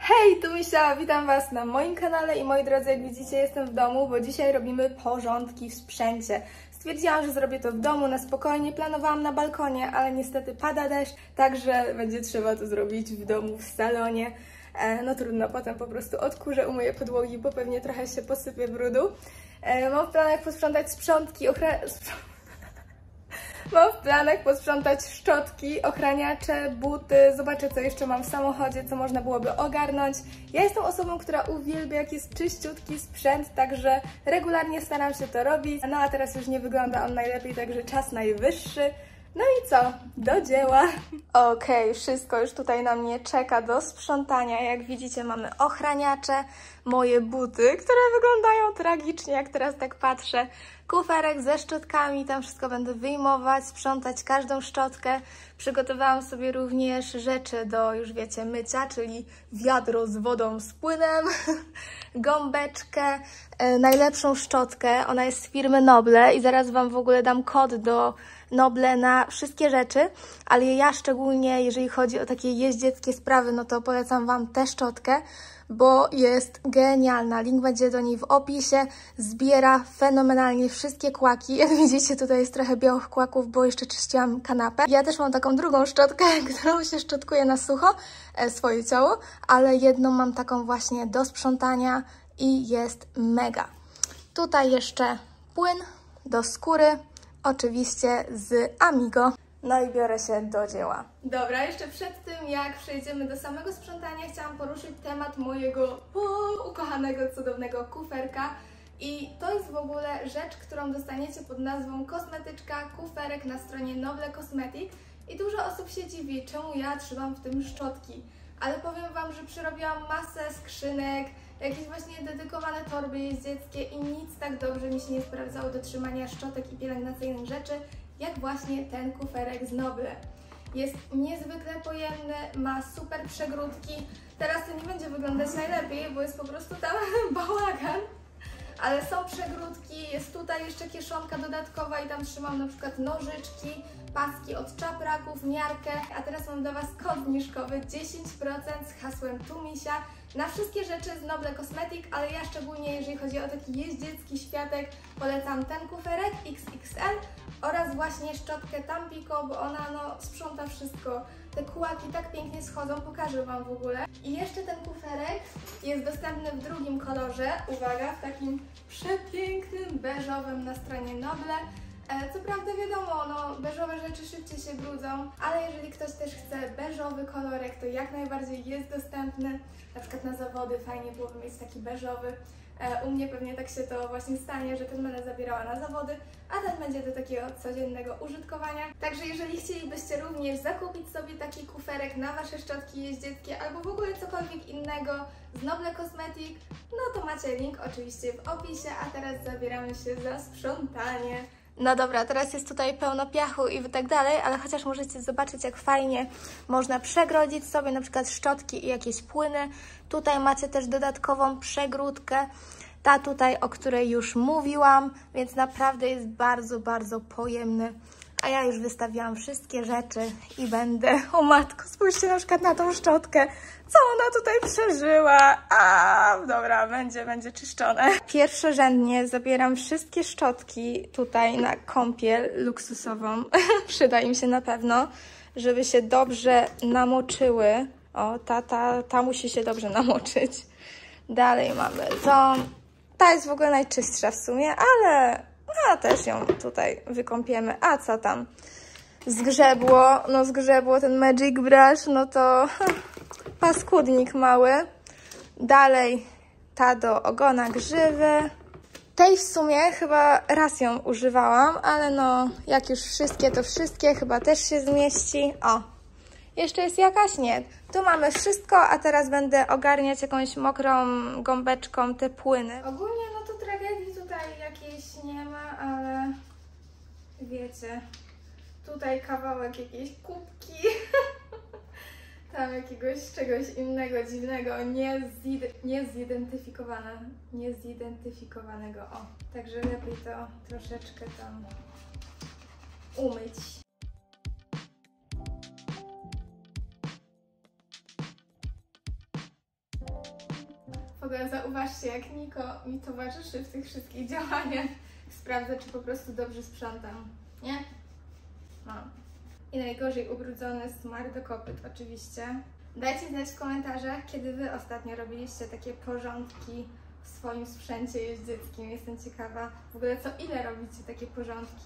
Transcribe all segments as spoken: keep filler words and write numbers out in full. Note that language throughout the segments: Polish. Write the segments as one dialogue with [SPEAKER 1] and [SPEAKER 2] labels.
[SPEAKER 1] Hej, tu Misia, witam Was na moim kanale i moi drodzy, jak widzicie, jestem w domu, bo dzisiaj robimy porządki w sprzęcie. Stwierdziłam, że zrobię to w domu na spokojnie, planowałam na balkonie, ale niestety pada deszcz, także będzie trzeba to zrobić w domu, w salonie. E, no trudno, potem po prostu odkurzę, umyję podłogi, bo pewnie trochę się posypie brudu. E, mam w planach posprzątać sprzątki, ochra... Mam w planach posprzątać szczotki, ochraniacze, buty, zobaczę co jeszcze mam w samochodzie, co można byłoby ogarnąć. Ja jestem osobą, która uwielbia jak jest czyściutki sprzęt, także regularnie staram się to robić. No a teraz już nie wygląda on najlepiej, także czas najwyższy. No i co? Do dzieła! Okej, okay, wszystko już tutaj na mnie czeka do sprzątania. Jak widzicie, mamy ochraniacze, moje buty, które wyglądają tragicznie, jak teraz tak patrzę. Kuferek ze szczotkami, tam wszystko będę wyjmować, sprzątać każdą szczotkę. Przygotowałam sobie również rzeczy do, już wiecie, mycia, czyli wiadro z wodą z płynem, gąbeczkę, e, najlepszą szczotkę, ona jest z firmy Noble i zaraz Wam w ogóle dam kod do Noble na wszystkie rzeczy, ale ja szczególnie, jeżeli chodzi o takie jeździeckie sprawy, no to polecam Wam tę szczotkę, bo jest genialna. Link będzie do niej w opisie. Zbiera fenomenalnie wszystkie kłaki. Jak widzicie, tutaj jest trochę białych kłaków, bo jeszcze czyściłam kanapę. Ja też mam taką drugą szczotkę, którą się szczotkuję na sucho, e, swoje ciało, ale jedną mam taką właśnie do sprzątania i jest mega. Tutaj jeszcze płyn do skóry, oczywiście z Amigo. No i biorę się do dzieła. Dobra, jeszcze przed tym jak przejdziemy do samego sprzątania, chciałam poruszyć temat mojego o, ukochanego, cudownego kuferka. I to jest w ogóle rzecz, którą dostaniecie pod nazwą kosmetyczka, kuferek na stronie Noble Cosmetic. I dużo osób się dziwi, czemu ja trzymam w tym szczotki. Ale powiem Wam, że przerobiłam masę skrzynek, jakieś właśnie dedykowane torby jeździeckie i nic tak dobrze mi się nie sprawdzało do trzymania szczotek i pielęgnacyjnych rzeczy, jak właśnie ten kuferek z Noble. Jest niezwykle pojemny, ma super przegródki. Teraz to nie będzie wyglądać najlepiej, bo jest po prostu tam bałagan. Ale są przegródki, jest tutaj jeszcze kieszonka dodatkowa i tam trzymam na przykład nożyczki, paski od czapraków, miarkę. A teraz mam dla Was kod zniżkowy dziesięć procent z hasłem Tumisia na wszystkie rzeczy z Noble Cosmetic, ale ja szczególnie, jeżeli chodzi o taki jeździecki światek, polecam ten kuferek X X L oraz właśnie szczotkę Tampico, bo ona no sprząta wszystko. Te kłaki tak pięknie schodzą, pokażę Wam w ogóle. I jeszcze ten kuferek jest dostępny w drugim kolorze, uwaga, w takim przepięknym beżowym na stronie Noble. Co prawda wiadomo, no beżowe rzeczy szybciej się brudzą, ale jeżeli ktoś też chce beżowy kolorek, to jak najbardziej jest dostępny. Na przykład na zawody fajnie byłoby mieć taki beżowy. U mnie pewnie tak się to właśnie stanie, że ten będę zabierała na zawody, a ten będzie do takiego codziennego użytkowania. Także jeżeli chcielibyście również zakupić sobie taki kuferek na Wasze szczotki jeździeckie albo w ogóle cokolwiek innego z Noble Cosmetic, no to macie link oczywiście w opisie, a teraz zabieramy się za sprzątanie. No dobra, teraz jest tutaj pełno piachu i tak dalej, ale chociaż możecie zobaczyć, jak fajnie można przegrodzić sobie na przykład szczotki i jakieś płyny. Tutaj macie też dodatkową przegródkę, ta tutaj, o której już mówiłam, więc naprawdę jest bardzo, bardzo pojemny. A ja już wystawiłam wszystkie rzeczy i będę... O matko, spójrzcie na przykład na tą szczotkę. Co ona tutaj przeżyła? A, dobra, będzie, będzie czyszczone. Pierwszorzędnie zabieram wszystkie szczotki tutaj na kąpiel luksusową. Przyda im się na pewno, żeby się dobrze namoczyły. O, ta, ta, ta musi się dobrze namoczyć. Dalej mamy tą. Ta jest w ogóle najczystsza w sumie, ale... A też ją tutaj wykąpiemy. A co tam? Zgrzebło, no zgrzebło ten Magic Brush, no to paskudnik mały. Dalej ta do ogona grzywy. Tej w sumie chyba raz ją używałam, ale no jak już wszystkie, to wszystkie chyba też się zmieści. O, jeszcze jest jakaś? Nie. Tu mamy wszystko, a teraz będę ogarniać jakąś mokrą gąbeczką te płyny. Ogólnie no to tragedii tutaj jakiejś nie ma, ale wiecie, tutaj kawałek jakiejś kubki, tam jakiegoś czegoś innego dziwnego, nie, zid nie zidentyfikowane, nie zidentyfikowanego, o. Także lepiej to troszeczkę tam umyć. W ogóle zauważcie, jak Niko mi towarzyszy w tych wszystkich działaniach. Sprawdzę, czy po prostu dobrze sprzątam. Nie? No. I najgorzej ubrudzony smar do kopyt oczywiście. Dajcie znać w komentarzach, kiedy Wy ostatnio robiliście takie porządki w swoim sprzęcie jeździeckim. Jestem ciekawa w ogóle, co ile robicie takie porządki.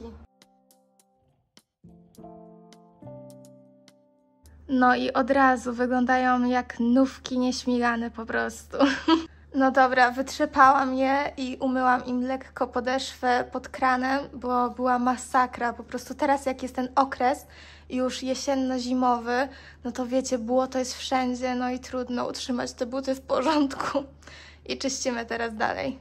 [SPEAKER 1] No i od razu wyglądają jak nówki nieśmigane po prostu. No dobra, wytrzepałam je i umyłam im lekko podeszwę pod kranem, bo była masakra. Po prostu teraz jak jest ten okres już jesienno-zimowy, no to wiecie, błoto jest wszędzie, no i trudno utrzymać te buty w porządku. I czyścimy teraz dalej.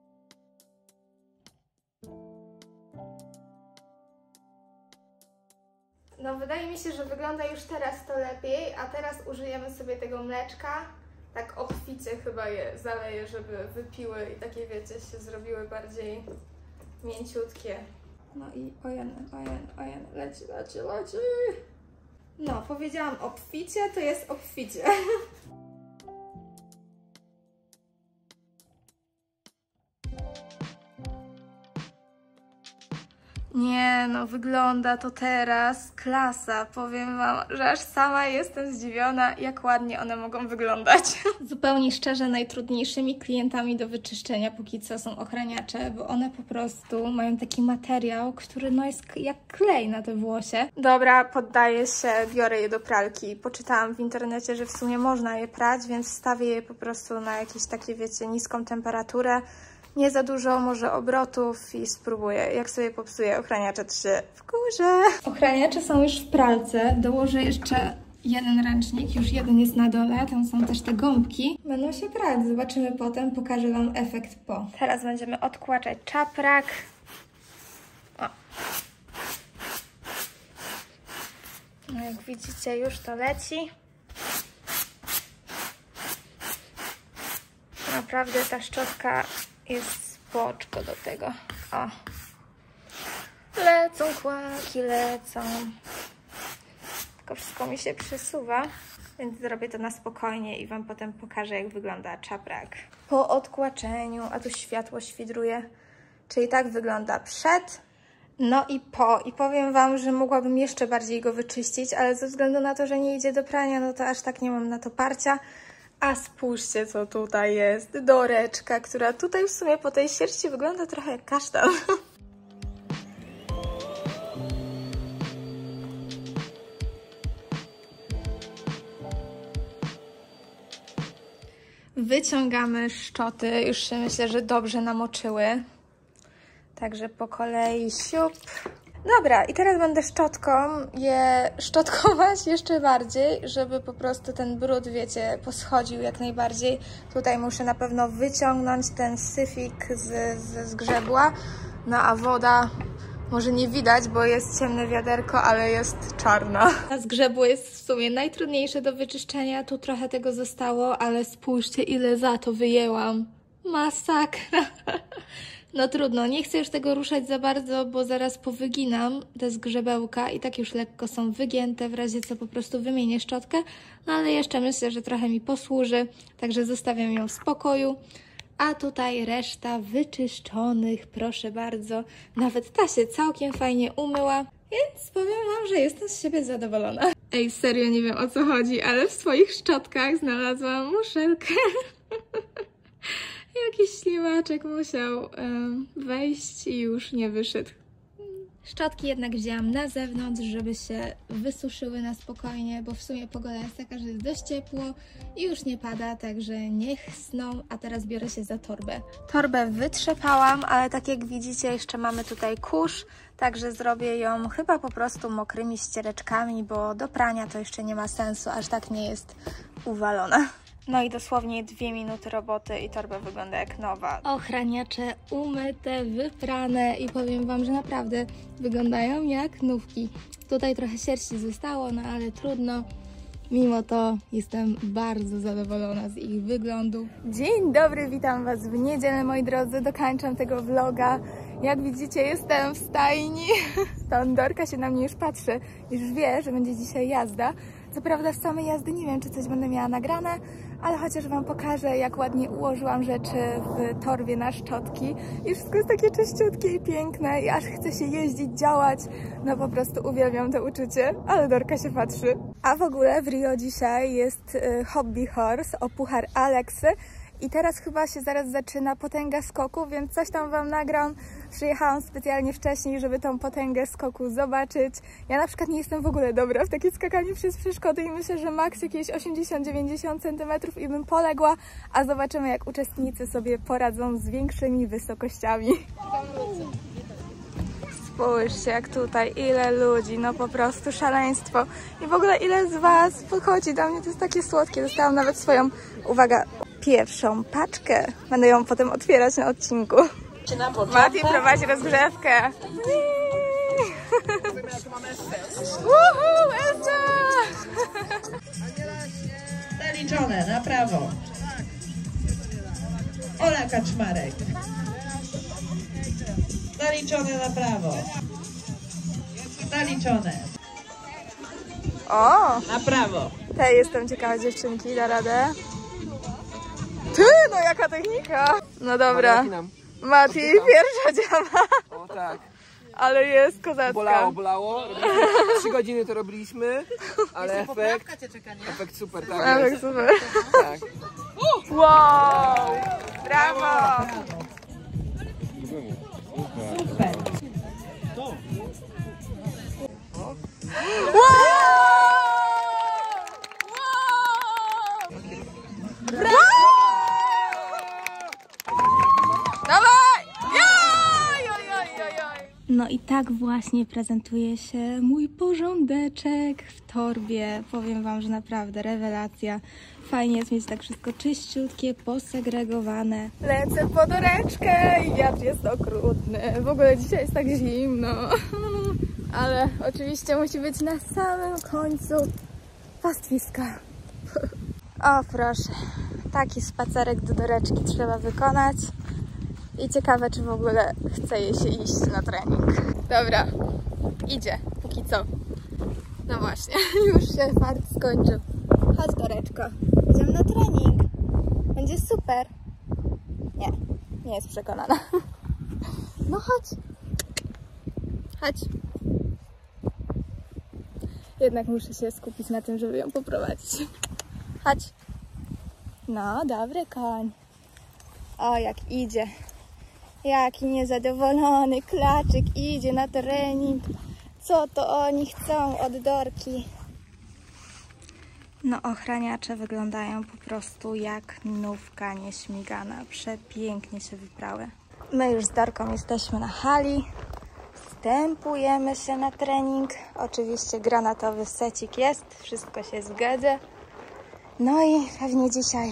[SPEAKER 1] No wydaje mi się, że wygląda już teraz to lepiej, a teraz użyjemy sobie tego mleczka. Tak obficie chyba je zaleję, żeby wypiły i takie wiecie, się zrobiły bardziej mięciutkie. No i ojeny, ojeny, ojeny, leci, leci, leci. No, powiedziałam obficie, to jest obficie. Nie no, wygląda to teraz klasa. Powiem Wam, że aż sama jestem zdziwiona, jak ładnie one mogą wyglądać. Zupełnie szczerze, najtrudniejszymi klientami do wyczyszczenia póki co są ochraniacze, bo one po prostu mają taki materiał, który no jest jak klej na te włosie. Dobra, poddaję się, biorę je do pralki. Poczytałam w internecie, że w sumie można je prać, więc wstawię je po prostu na jakieś takie, wiecie, niską temperaturę. Nie za dużo, może obrotów i spróbuję. Jak sobie popsuję ochraniacze, to się wkurzę. Ochraniacze są już w pralce. Dołożę jeszcze jeden ręcznik, już jeden jest na dole. Tam są też te gąbki. Będą się prać. Zobaczymy potem, pokażę Wam efekt po. Teraz będziemy odkłaczać czaprak. O. No jak widzicie, już to leci. Naprawdę ta szczotka jest spoczko do tego. O. Lecą kłaki, lecą. Tylko wszystko mi się przesuwa, więc zrobię to na spokojnie i Wam potem pokażę, jak wygląda czaprak. Po odkłaczeniu, a tu światło świdruje, czyli tak wygląda przed, no i po. I powiem Wam, że mogłabym jeszcze bardziej go wyczyścić, ale ze względu na to, że nie idzie do prania, no to aż tak nie mam na to parcia. A spójrzcie, co tutaj jest. Doreczka, która tutaj w sumie po tej sierści wygląda trochę jak kasztan. Wyciągamy szczoty. Już się myślę, że dobrze namoczyły. Także po kolei siup. Dobra, i teraz będę szczotką je szczotkować jeszcze bardziej, żeby po prostu ten brud, wiecie, poschodził jak najbardziej. Tutaj muszę na pewno wyciągnąć ten syfik z, z zgrzebła, no a woda może nie widać, bo jest ciemne wiaderko, ale jest czarna. A zgrzebło jest w sumie najtrudniejsze do wyczyszczenia, tu trochę tego zostało, ale spójrzcie, ile za to wyjęłam. Masakra! No trudno, nie chcę już tego ruszać za bardzo, bo zaraz powyginam te zgrzebełka i tak już lekko są wygięte, w razie co po prostu wymienię szczotkę, no ale jeszcze myślę, że trochę mi posłuży, także zostawiam ją w spokoju. A tutaj reszta wyczyszczonych, proszę bardzo, nawet ta się całkiem fajnie umyła, więc powiem Wam, że jestem z siebie zadowolona. Ej, serio nie wiem o co chodzi, ale w swoich szczotkach znalazłam muszelkę. Jakiś ślimaczek musiał um, wejść i już nie wyszedł. Szczotki jednak wzięłam na zewnątrz, żeby się wysuszyły na spokojnie, bo w sumie pogoda jest taka, że jest dość ciepło i już nie pada, także niech sną, a teraz biorę się za torbę. Torbę wytrzepałam, ale tak jak widzicie jeszcze mamy tutaj kurz, także zrobię ją chyba po prostu mokrymi ściereczkami, bo do prania to jeszcze nie ma sensu, aż tak nie jest uwalona. No i dosłownie dwie minuty roboty i torba wygląda jak nowa. Ochraniacze umyte, wyprane i powiem Wam, że naprawdę wyglądają jak nówki. Tutaj trochę sierści zostało, no ale trudno. Mimo to jestem bardzo zadowolona z ich wyglądu. Dzień dobry, witam Was w niedzielę, moi drodzy. Dokończam tego vloga. Jak widzicie, jestem w stajni. Ta Dorka się na mnie już patrzy. Już wie, że będzie dzisiaj jazda. Co prawda z samej jazdy nie wiem, czy coś będę miała nagrane, ale chociaż Wam pokażę, jak ładnie ułożyłam rzeczy w torbie na szczotki i wszystko jest takie czyściutkie i piękne i aż chce się jeździć, działać. No po prostu uwielbiam to uczucie, ale Dorka się patrzy. A w ogóle w Rio dzisiaj jest y, Hobby Horse o puchar Aleksy. I teraz chyba się zaraz zaczyna potęga skoku, więc coś tam Wam nagram. Przyjechałam specjalnie wcześniej, żeby tą potęgę skoku zobaczyć. Ja na przykład nie jestem w ogóle dobra w takie skakanie przez przeszkody i myślę, że maks jakieś osiemdziesiąt do dziewięćdziesięciu centymetrów i bym poległa, a zobaczymy, jak uczestnicy sobie poradzą z większymi wysokościami. Spójrzcie, jak tutaj, ile ludzi, no po prostu szaleństwo. I w ogóle ile z Was podchodzi do mnie, to jest takie słodkie. Dostałam nawet swoją, uwaga, pierwszą paczkę. Będę ją potem otwierać na odcinku. Mati prowadzi rozgrzewkę. Woohoo, Elcia!
[SPEAKER 2] Zaliczone, na prawo. Ola Kaczmarek. Zaliczone na prawo. Zaliczone.
[SPEAKER 1] O!
[SPEAKER 2] Na prawo.
[SPEAKER 1] Tej jestem ciekawa, dziewczynki, da radę. Ty, no jaka technika! No dobra. Mati, pierwsza działa.
[SPEAKER 3] O tak.
[SPEAKER 1] Ale jest kozacka.
[SPEAKER 3] Bolało, bolało. Trzy godziny to robiliśmy, ale efekt, efekt super, tak
[SPEAKER 1] Efekt
[SPEAKER 3] jest.
[SPEAKER 1] super.
[SPEAKER 3] Tak.
[SPEAKER 1] Wow! Brawo!
[SPEAKER 2] Super.
[SPEAKER 1] Wow! Brawo! Dawaj! Joj, joj, joj, joj, joj. No i tak właśnie prezentuje się mój porządeczek w torbie. Powiem Wam, że naprawdę rewelacja. Fajnie jest mieć tak wszystko czyściutkie, posegregowane. Lecę po Doreczkę i wiatr jest okrutny. W ogóle dzisiaj jest tak zimno. Ale oczywiście musi być na samym końcu pastwiska. O proszę, taki spacerek do Doreczki trzeba wykonać. I ciekawe, czy w ogóle chce jej się iść na trening. Dobra, idzie, póki co. No właśnie, już się fart skończył. Chodź Doreczko, idziemy na trening. Będzie super. Nie, nie jest przekonana. No chodź. Chodź. Jednak muszę się skupić na tym, żeby ją poprowadzić. Chodź. No, dobry koń. O, jak idzie. Jaki niezadowolony klaczyk idzie na trening. Co to oni chcą od Dorki? No, ochraniacze wyglądają po prostu jak nówka nieśmigana. Przepięknie się wyprały. My już z Dorką jesteśmy na hali. Wstępujemy się na trening. Oczywiście granatowy secik jest. Wszystko się zgadza. No i pewnie dzisiaj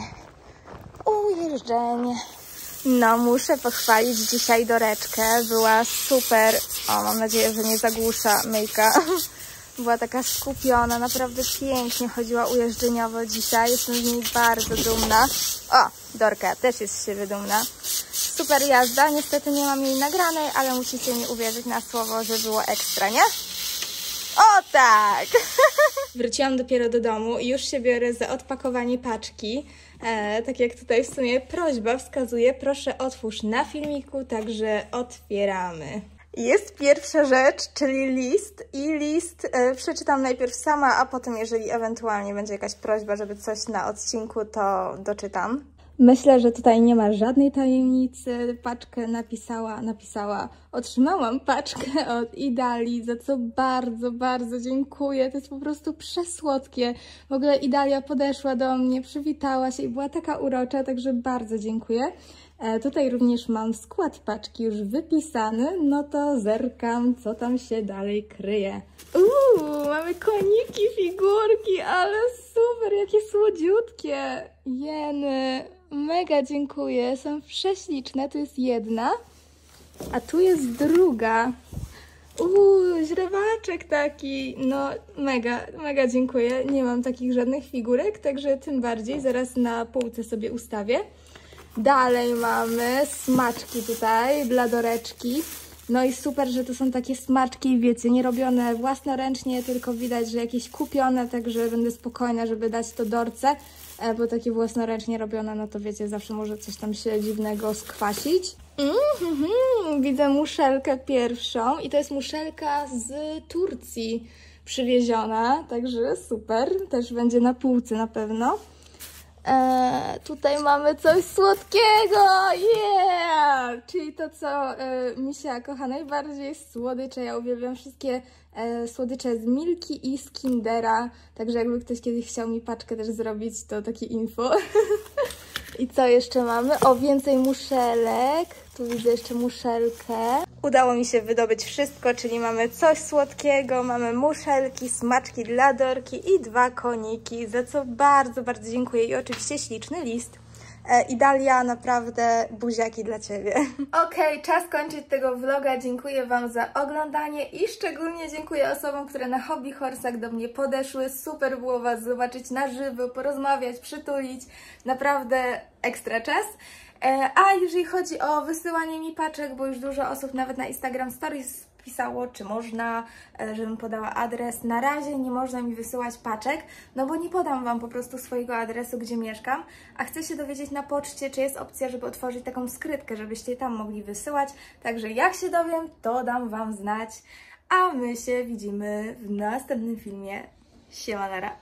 [SPEAKER 1] ujeżdżenie. No, muszę pochwalić dzisiaj Doreczkę. Była super. O, mam nadzieję, że nie zagłusza myjka. Była taka skupiona, naprawdę pięknie chodziła ujeżdżeniowo dzisiaj. Jestem z niej bardzo dumna. O, Dorka też jest z siebie dumna. Super jazda. Niestety nie mam jej nagranej, ale musicie mi uwierzyć na słowo, że było ekstra, nie? O tak! Wróciłam dopiero do domu i już się biorę za odpakowanie paczki. E, tak jak tutaj w sumie prośba wskazuje, proszę otwórz na filmiku, także otwieramy. Jest pierwsza rzecz, czyli list i list e, przeczytam najpierw sama, a potem jeżeli ewentualnie będzie jakaś prośba, żeby coś na odcinku, to doczytam. Myślę, że tutaj nie ma żadnej tajemnicy. Paczkę napisała, napisała, otrzymałam paczkę od Idali, za co bardzo, bardzo dziękuję. To jest po prostu przesłodkie. W ogóle Idalia podeszła do mnie, przywitała się i była taka urocza, także bardzo dziękuję. E, tutaj również mam skład paczki już wypisany, no to zerkam, co tam się dalej kryje. Uuu, mamy koniki, figurki, ale super, jakie słodziutkie. Jeny, mega dziękuję, są prześliczne, tu jest jedna, a tu jest druga. Uuu, źrebaczek taki, no mega, mega dziękuję. Nie mam takich żadnych figurek, także tym bardziej zaraz na półce sobie ustawię. Dalej mamy smaczki tutaj dla Doreczki. No i super, że to są takie smaczki, wiecie, nie robione własnoręcznie, tylko widać, że jakieś kupione, także będę spokojna, żeby dać to Dorce. e, bo takie własnoręcznie robione, no to wiecie, zawsze może coś tam się dziwnego skwasić. Mm-hmm, widzę muszelkę pierwszą i to jest muszelka z Turcji przywieziona, także super, też będzie na półce na pewno. Eee, tutaj mamy coś słodkiego, yeah! Czyli to, co e, Misia kocha najbardziej, słodycze. Ja uwielbiam wszystkie e, słodycze z Milki i z Kindera, także jakby ktoś kiedyś chciał mi paczkę też zrobić, to takie info. I co jeszcze mamy? O, więcej muszelek. Tu widzę jeszcze muszelkę. Udało mi się wydobyć wszystko, czyli mamy coś słodkiego, mamy muszelki, smaczki dla Dorki i dwa koniki, za co bardzo, bardzo dziękuję i oczywiście śliczny list. E, I Dalia, naprawdę buziaki dla Ciebie. Okej, okay, czas kończyć tego vloga. Dziękuję Wam za oglądanie i szczególnie dziękuję osobom, które na Hobby Horsach do mnie podeszły. Super było Was zobaczyć na żywo, porozmawiać, przytulić. Naprawdę ekstra czas. A jeżeli chodzi o wysyłanie mi paczek, bo już dużo osób nawet na Instagram Stories pisało, czy można, żebym podała adres. Na razie nie można mi wysyłać paczek, no bo nie podam Wam po prostu swojego adresu, gdzie mieszkam, a chcę się dowiedzieć na poczcie, czy jest opcja, żeby otworzyć taką skrytkę, żebyście tam mogli wysyłać. Także jak się dowiem, to dam Wam znać, a my się widzimy w następnym filmie. Siemanara!